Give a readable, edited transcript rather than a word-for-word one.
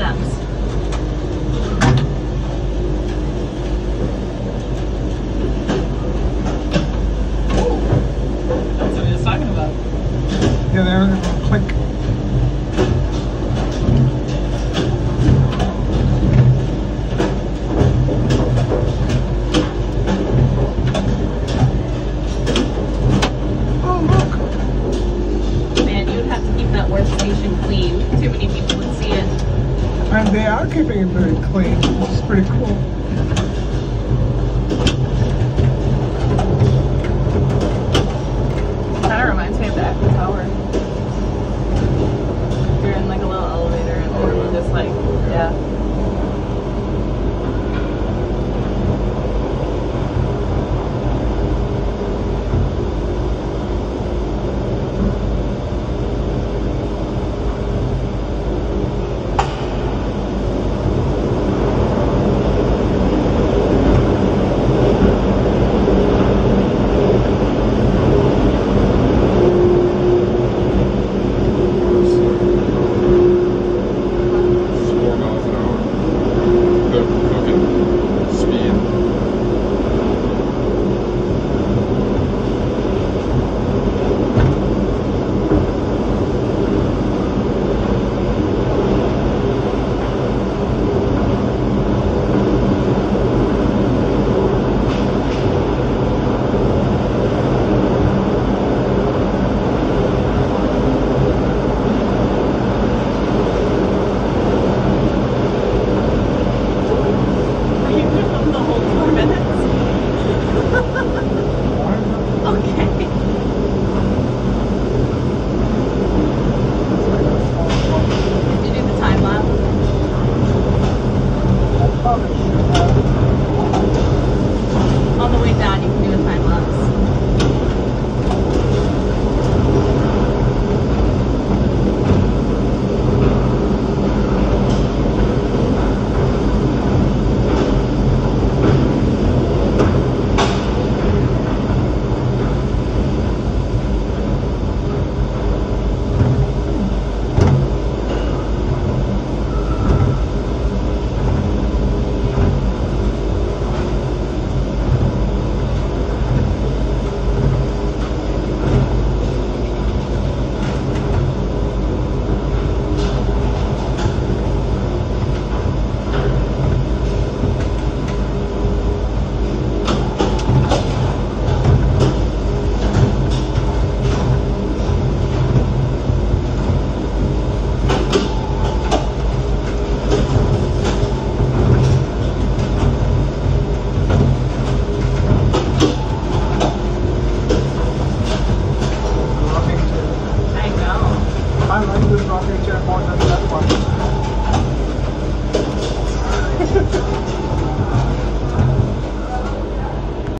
steps. That's what he was talking about. Yeah, there we go. Click. Workstation clean. Too many people would see it. And they are keeping it very clean, which is pretty cool. Kind of reminds me of the Eiffel Tower. You're in like a little elevator and then you just like, yeah.